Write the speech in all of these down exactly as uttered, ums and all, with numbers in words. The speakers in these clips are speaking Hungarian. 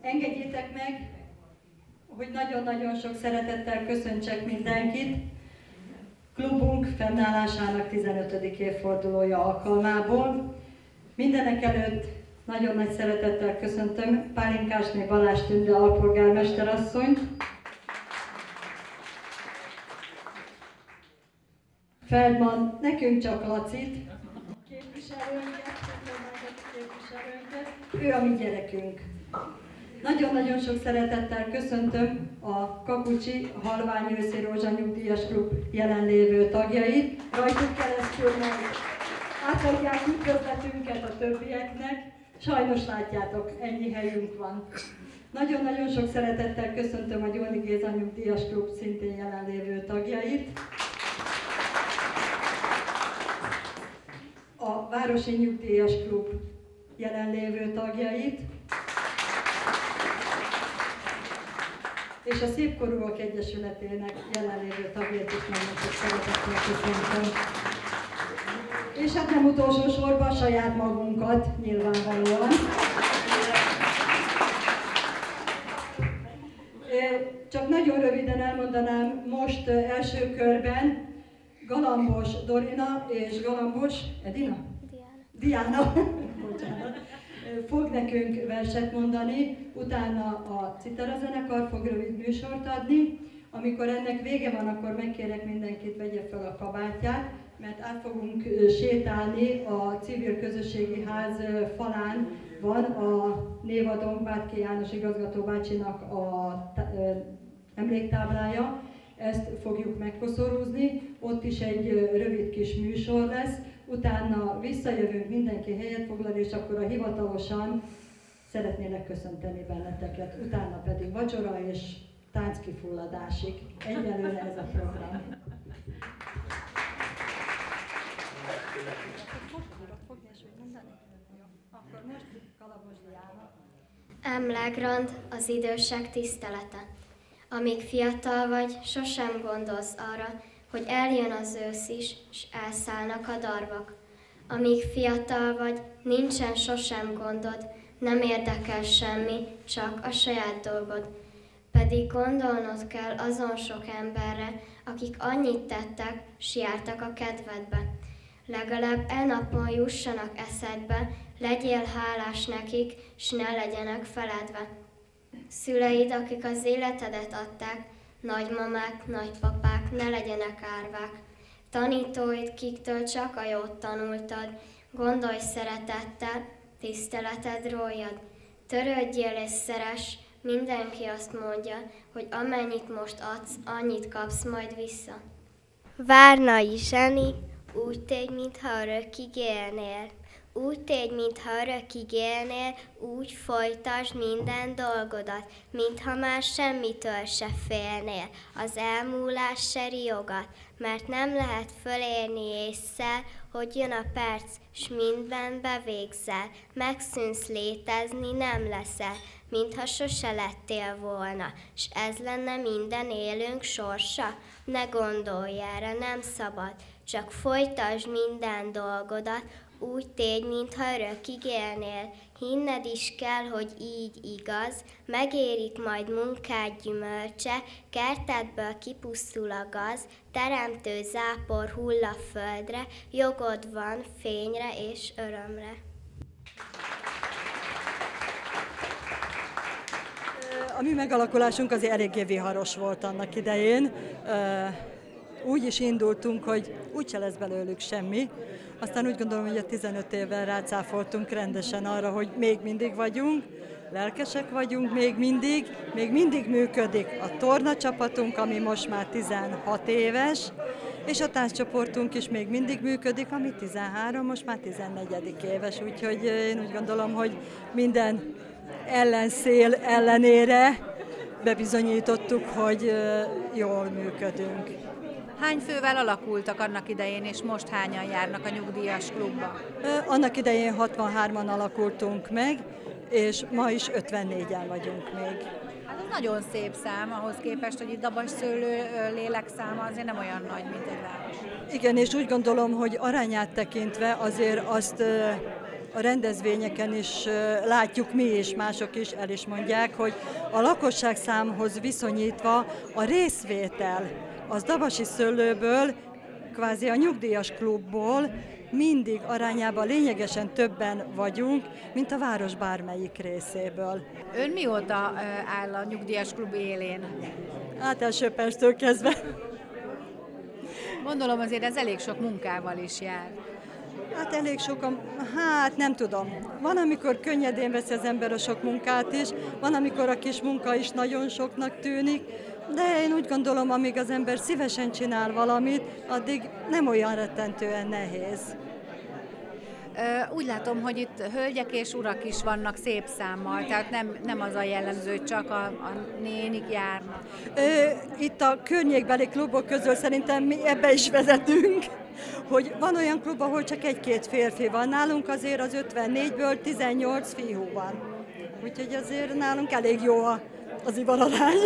Engedjétek meg, hogy nagyon-nagyon sok szeretettel köszöntsek mindenkit klubunk fennállásának tizenötödik évfordulója alkalmából. Mindenekelőtt nagyon nagy szeretettel köszöntöm Pálinkásné Balázs Tünde alpolgármesterasszonyt, Feldman, nekünk csak Lacit, képviselőnket, képviselőnket, ő a mi gyerekünk. Nagyon-nagyon sok szeretettel köszöntöm a Kakucsi Halvány Őszi Rózsa Nyugdíjas Klub jelenlévő tagjait. Rajtuk keresztül meg átadják üdvözletünket a többieknek. Sajnos látjátok, ennyi helyünk van. Nagyon-nagyon sok szeretettel köszöntöm a Gyóni Géza Nyugdíjas Klub szintén jelenlévő tagjait. A Városi Nyugdíjas Klub jelenlévő tagjait. És a Szépkorúak Egyesületének jelenlévő tagjait is nagyon sok szeretettel köszöntöm. És hát nem utolsó sorban saját magunkat, nyilvánvalóan. Csak nagyon röviden elmondanám most első körben Galambos Dorina és Galambos Edina? Diana. Diana. Bocsánat. Fog nekünk verset mondani, utána a Citara zenekar fog rövid műsort adni. Amikor ennek vége van, akkor megkérek mindenkit, vegye fel a kabátját, mert át fogunk sétálni a Civil Közösségi Ház falán van a névadónk Bátki János igazgató bácsinak a emléktáblája. Ezt fogjuk megkoszorúzni, ott is egy rövid kis műsor lesz. Utána visszajövünk, mindenki helyet foglal, és akkor a hivatalosan szeretnélek köszönteni benneteket. Utána pedig vacsora és tánckifulladásig. Egyelőre ez a program. Emlegrand az idősek tisztelete. Amíg fiatal vagy, sosem gondolsz arra, hogy eljön az ősz is, s elszállnak a darvak. Amíg fiatal vagy, nincsen sosem gondod, nem érdekel semmi, csak a saját dolgod. Pedig gondolnod kell azon sok emberre, akik annyit tettek, s jártak a kedvedbe. Legalább e napon jussanak eszedbe, legyél hálás nekik, s ne legyenek feledve. Szüleid, akik az életedet adták, nagymamák, nagypapák, ne legyenek árvák. Tanítóid, kiktől csak a jót tanultad, gondolj szeretettel, tiszteleted róljad. Törődjél és szeress, mindenki azt mondja, hogy amennyit most adsz, annyit kapsz majd vissza. Várnai Zseni, úgy tégy, mintha örökig élnél. Úgy tégy, mintha örökig élnél, úgy folytasd minden dolgodat, mintha már semmitől se félnél, az elmúlás se riogat, mert nem lehet fölérni ésszel, hogy jön a perc, s mindben bevégzel, megszűnsz létezni, nem leszel, mintha sose lettél volna, s ez lenne minden élőnk sorsa? Ne gondolj erre, nem szabad, csak folytasd minden dolgodat, úgy tégy, mintha örökig élnél, hinned is kell, hogy így igaz, megérik majd munkád gyümölcse, kertedből kipusztul a gaz, teremtő zápor hull a földre, jogod van fényre és örömre. A mi megalakulásunk azért eléggé viharos volt annak idején. Úgy is indultunk, hogy úgyse lesz belőlük semmi. Aztán úgy gondolom, hogy a tizenöt évvel rácáfoltunk rendesen arra, hogy még mindig vagyunk, lelkesek vagyunk még mindig, még mindig működik a tornacsapatunk, ami most már tizenhat éves, és a tánccsoportunk is még mindig működik, ami tizenhárom, most már tizennegyedik éves, úgyhogy én úgy gondolom, hogy minden ellenszél ellenére bebizonyítottuk, hogy jól működünk. Hány fővel alakultak annak idején, és most hányan járnak a nyugdíjas klubba? Annak idején hatvanhárman alakultunk meg, és ma is ötvennégyen vagyunk még. Hát ez nagyon szép szám, ahhoz képest, hogy itt dabasszőlő lélekszáma azért nem olyan nagy, mint egy város. Igen, és úgy gondolom, hogy arányát tekintve azért azt a rendezvényeken is látjuk mi is, mások is el is mondják, hogy a lakosságszámhoz viszonyítva a részvétel az Dabasi Szőlőből, kvázi a nyugdíjas klubból mindig arányában lényegesen többen vagyunk, mint a város bármelyik részéből. Ön mióta áll a nyugdíjas klub élén? Hát első perctől kezdve. Gondolom azért ez elég sok munkával is jár. Hát elég sokan, hát nem tudom. Van, amikor könnyedén veszi az ember a sok munkát is, van, amikor a kis munka is nagyon soknak tűnik, de én úgy gondolom, amíg az ember szívesen csinál valamit, addig nem olyan rettentően nehéz. Úgy látom, hogy itt hölgyek és urak is vannak szép számmal, tehát nem, nem az a jellemző, hogy csak a, a nénik járnak. Itt a környékbeli klubok közül szerintem mi ebbe is vezetünk, hogy van olyan klub, ahol csak egy-két férfi van, nálunk azért az ötvennégyből tizennyolc fiú van. Úgyhogy azért nálunk elég jó az ivararány.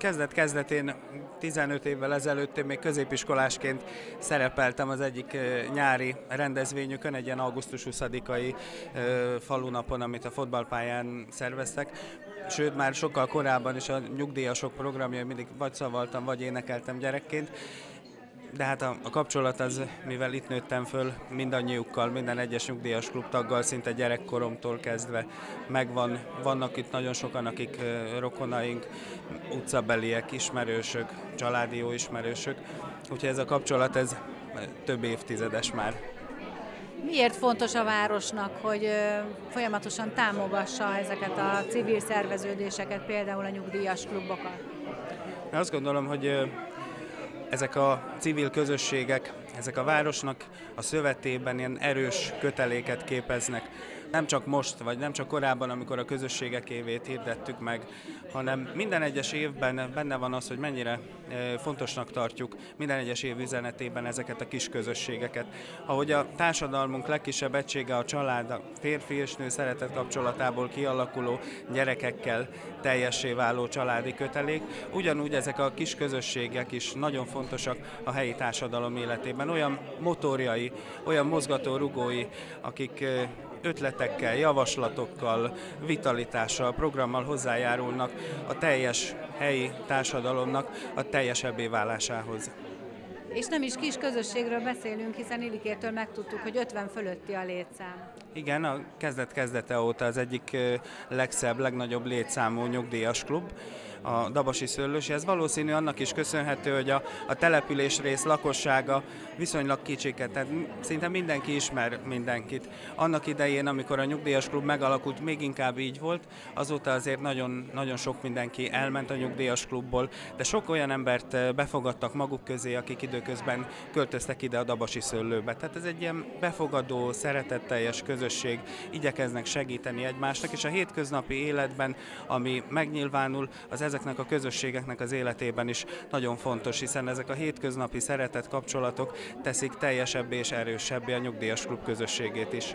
kezdet-kezdetén, tizenöt évvel ezelőtt én még középiskolásként szerepeltem az egyik nyári rendezvényükön, egy ilyen augusztus huszadikai falunapon, amit a fotballpályán szerveztek. Sőt, már sokkal korábban is a nyugdíjasok programjai mindig vagy szavaltam, vagy énekeltem gyerekként. De hát a, a kapcsolat az, mivel itt nőttem föl, mindannyiukkal, minden egyes nyugdíjas klubtaggal, szinte gyerekkoromtól kezdve megvan. Vannak itt nagyon sokan, akik rokonaink, utcabeliek, ismerősök, családi jó ismerősök. Úgyhogy ez a kapcsolat, ez több évtizedes már. Miért fontos a városnak, hogy folyamatosan támogassa ezeket a civil szerveződéseket, például a nyugdíjas klubokat? Én azt gondolom, hogy ezek a civil közösségek, ezek a városnak a szövetében ilyen erős köteléket képeznek. Nem csak most, vagy nem csak korábban, amikor a közösségek évét hirdettük meg, hanem minden egyes évben benne van az, hogy mennyire fontosnak tartjuk minden egyes év üzenetében ezeket a kis közösségeket. Ahogy a társadalmunk legkisebb egysége a család, a férfi és nő szeretet kapcsolatából kialakuló gyerekekkel teljessé váló családi kötelék, ugyanúgy ezek a kis közösségek is nagyon fontosak a helyi társadalom életében. Olyan motorjai, olyan mozgatórugói, akik ötletekkel, javaslatokkal, vitalitással, programmal hozzájárulnak a teljes helyi társadalomnak a teljesebbé válásához. És nem is kis közösségről beszélünk, hiszen Ilikértől megtudtuk, hogy ötven fölötti a létszám. Igen, a kezdet-kezdete óta az egyik legszebb, legnagyobb létszámú nyugdíjas klub, a Dabasi Szőlősi. Ez valószínű annak is köszönhető, hogy a, a településrész lakossága viszonylag kicsiket, tehát szinte mindenki ismer mindenkit. Annak idején, amikor a nyugdíjas klub megalakult, még inkább így volt, azóta azért nagyon, nagyon sok mindenki elment a nyugdíjas klubból, de sok olyan embert befogadtak maguk közé, akik időközben költöztek ide a Dabasi Szőlőbe. Tehát ez egy ilyen befogadó, szeretetteljes közösség, igyekeznek segíteni egymásnak, és a hétköznapi életben, ami megnyilvánul, az ezeknek a közösségeknek az életében is nagyon fontos, hiszen ezek a hétköznapi szeretet kapcsolatok teszik teljesebbé és erősebbé a nyugdíjas klub közösségét is.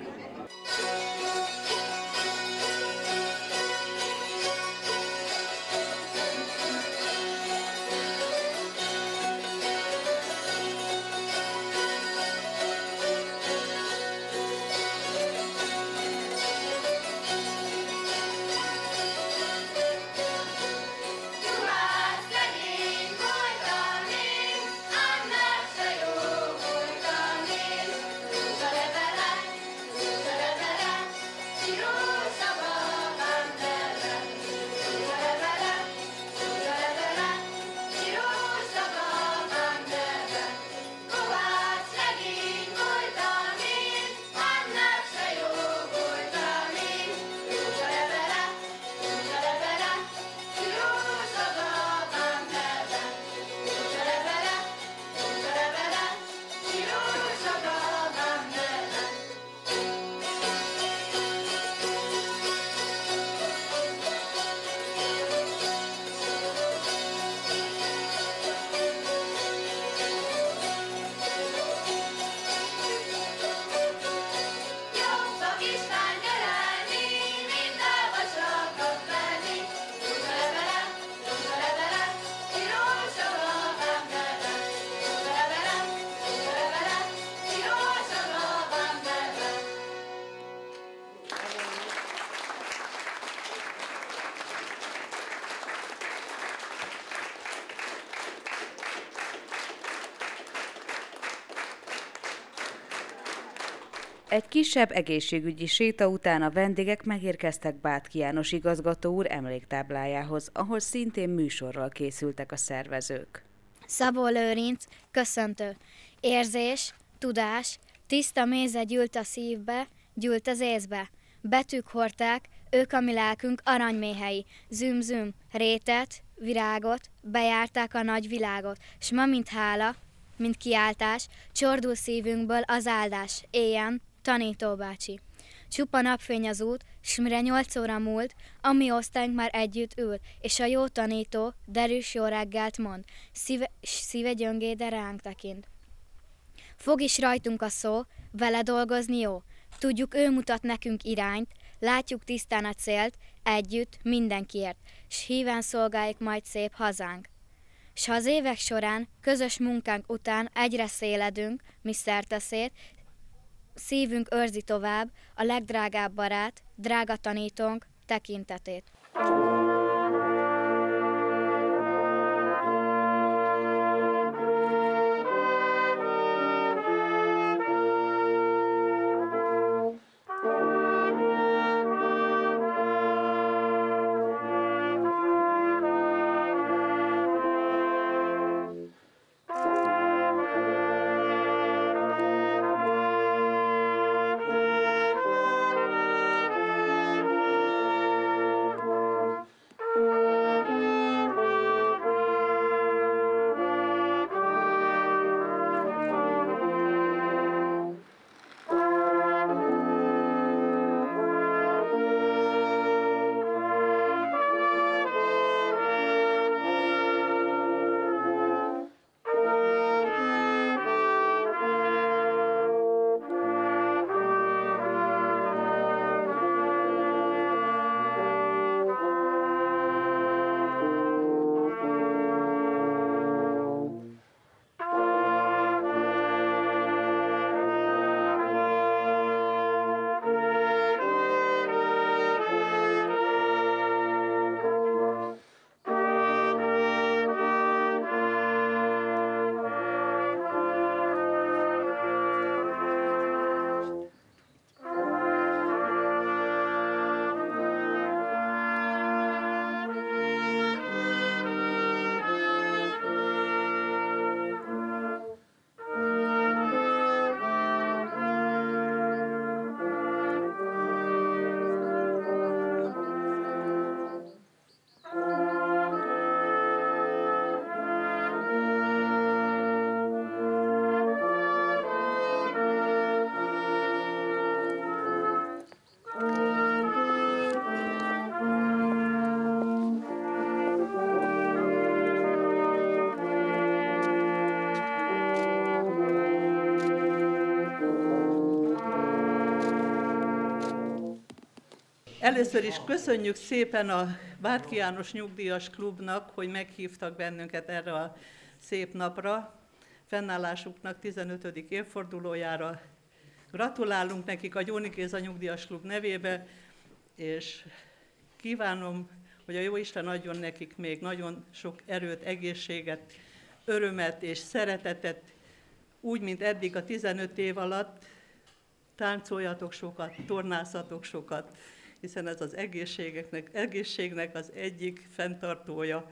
Egy kisebb egészségügyi séta után a vendégek megérkeztek Bátki János igazgató úr emléktáblájához, ahol szintén műsorral készültek a szervezők. Szabó Lőrinc, köszöntő. Érzés, tudás, tiszta méze gyűlt a szívbe, gyűlt az észbe. Betűk hordták, ők a mi lelkünk aranyméhei. Züm-züm, rétet, virágot, bejárták a nagy világot, s ma mint hála, mint kiáltás, csordul szívünkből az áldás. Éjjel, tanító bácsi. Csupa napfény az út, s mire nyolc óra múlt, a mi osztályunk már együtt ül, és a jó tanító derűs jó reggelt mond, szíve, szíve gyöngé, de ránk tekint. Fog is rajtunk a szó, vele dolgozni jó. Tudjuk, ő mutat nekünk irányt, Látjuk tisztán a célt, együtt, mindenkiért, s híven szolgáljuk majd szép hazánk. S ha az évek során, közös munkánk után egyre széledünk, mi szerteszét, szívünk őrzi tovább a legdrágább barát, drága tanítónk tekintetét. Először is köszönjük szépen a Bátki János Nyugdíjas Klubnak, hogy meghívtak bennünket erre a szép napra, fennállásuknak tizenötödik évfordulójára. Gratulálunk nekik a Gyóni Géza Nyugdíjas Klub nevébe, és kívánom, hogy a Jóisten adjon nekik még nagyon sok erőt, egészséget, örömet és szeretetet, úgy, mint eddig a tizenöt év alatt. Táncoljatok sokat, tornázzatok sokat, hiszen ez az egészségnek, egészségnek az egyik fenntartója.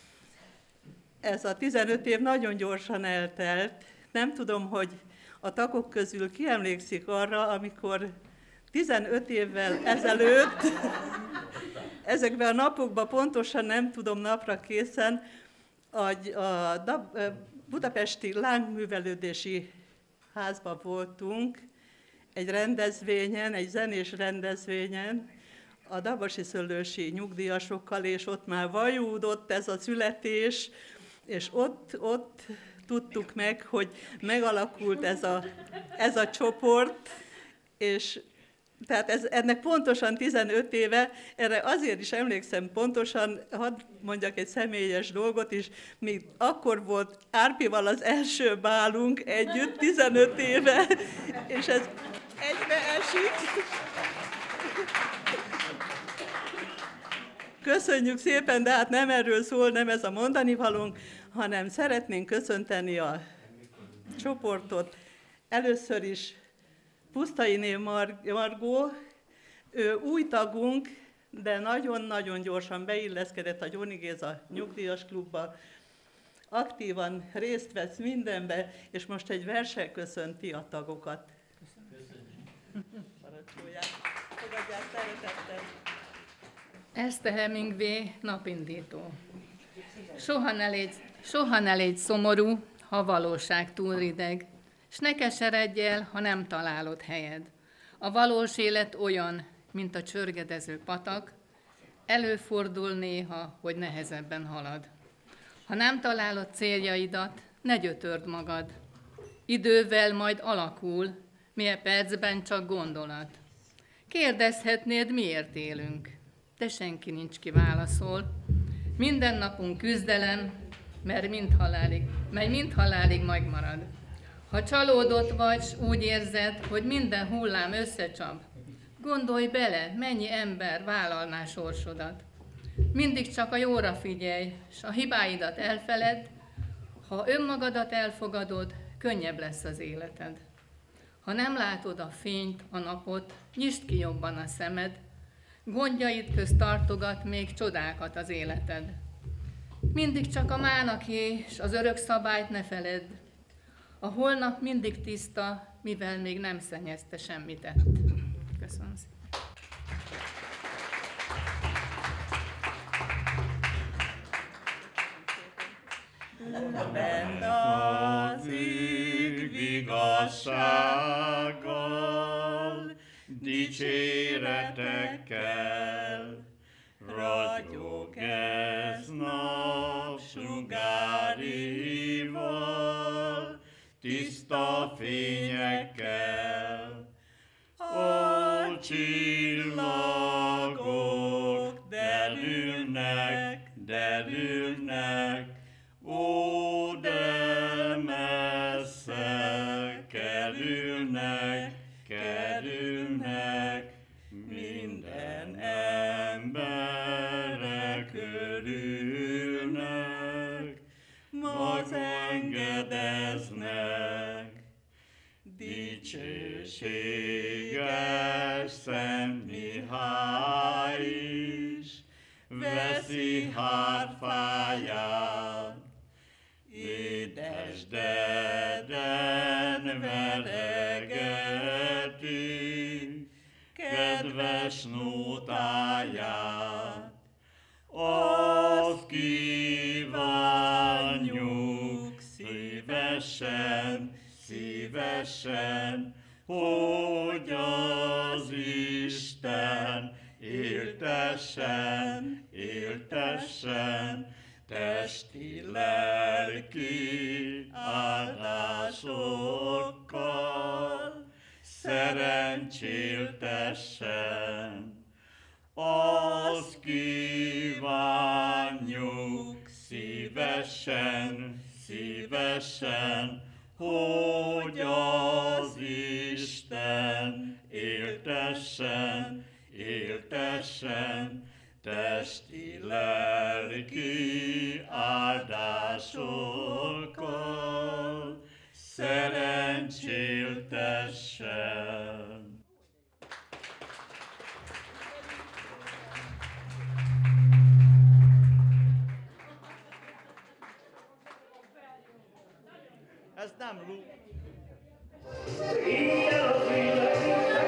Ez a tizenöt év nagyon gyorsan eltelt. Nem tudom, hogy a tagok közül ki emlékszik arra, amikor tizenöt évvel ezelőtt, ezekben a napokban pontosan nem tudom napra készen, a, a budapesti lángművelődési házban voltunk, egy rendezvényen, egy zenés rendezvényen, a Dabasi Szöllősi nyugdíjasokkal, és ott már vajúdott ez a születés, és ott, ott tudtuk meg, hogy megalakult ez a, ez a csoport, és tehát ez, ennek pontosan tizenöt éve, erre azért is emlékszem pontosan, hadd mondjak egy személyes dolgot is, mi akkor volt Árpival az első bálunk együtt, tizenöt éve, és ez egybe esik. Köszönjük szépen, de hát nem erről szól, nem ez a mondani valónk, hanem szeretnénk köszönteni a csoportot. Először is Pusztainé Mar- Margó, ő új tagunk, de nagyon-nagyon gyorsan beilleszkedett a Gyóni Géza Nyugdíjas Klubba, aktívan részt vesz mindenbe, és most egy verssel köszönti a tagokat. Köszönjük. Parancsolják, fogadják szeretettel. Eszter Hemingway, napindító. Soha ne légy, soha ne légy szomorú, ha a valóság túl rideg, s ne keseredj el, ha nem találod helyed. A valós élet olyan, mint a csörgedező patak, előfordul néha, hogy nehezebben halad. Ha nem találod céljaidat, ne gyötörd magad. Idővel majd alakul, milyen percben csak gondolat. Kérdezhetnéd, miért élünk, de senki nincs, ki válaszol. Minden napunk küzdelem, mert mind halálig, mely mind halálig megmarad. Ha csalódott vagy, s úgy érzed, hogy minden hullám összecsap, gondolj bele, mennyi ember vállalná sorsodat. Mindig csak a jóra figyelj, s a hibáidat elfeledd, ha önmagadat elfogadod, könnyebb lesz az életed. Ha nem látod a fényt, a napot, nyisd ki jobban a szemed, gondjaid közt tartogat még csodákat az életed. Mindig csak a mánaké, s az örök szabályt ne feledd, a holnap mindig tiszta, mivel még nem szennyezte semmit tett. Köszönöm szépen. Bent az ég vigassággal, dicséretekkel, ragyog ez napsugárival, tiszta fényekkel. A csillagok derülnek, derülnek, ó, de messze kerülnek, kerülnek, minden emberek örülnek, majd engedeznek. Dicsőséges Szent Mihály is veszi hárfáját, édes deden veregeti kedves nótáját. Azt kívánjuk szívesen, szívesen, hogy az Isten éltessen, éltessen, testi, lelki áldásokkal szerencséltessen. Azt kívánjuk szívesen, szívesen, hogy az Isten éltessen, éltessen, testi, lelki áldásokkal szerencséltessen. Ez nem lú.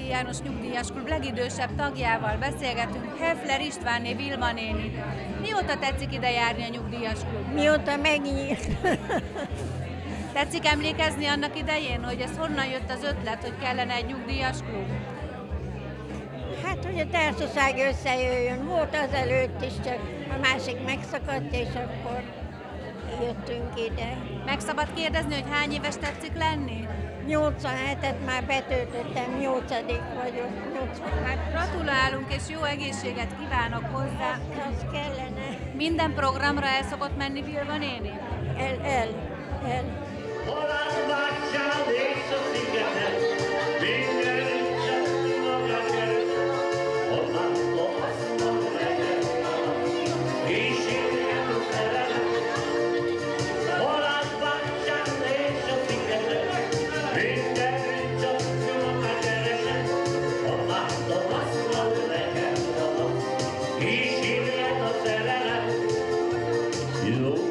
Bátki János Nyugdíjas Klub legidősebb tagjával beszélgetünk, Hefler Istvánné Vilma néni. Mióta tetszik ide járni a Nyugdíjas Klub? Mióta megnyílt. Tetszik emlékezni annak idején, hogy ez honnan jött az ötlet, hogy kellene egy nyugdíjas klub? Hát, hogy a társaság összejöjjön. Volt azelőtt is, csak a másik megszakadt, és akkor jöttünk ide. Meg szabad kérdezni, hogy hány éves tetszik lenni? nyolcvanhetet már betöltöttem, nyolcadik vagyok. nyolcvanhat. Gratulálunk, és jó egészséget kívánok hozzá. Az kellene. Minden programra el szokott menni Vilma néni? El, el, el. You know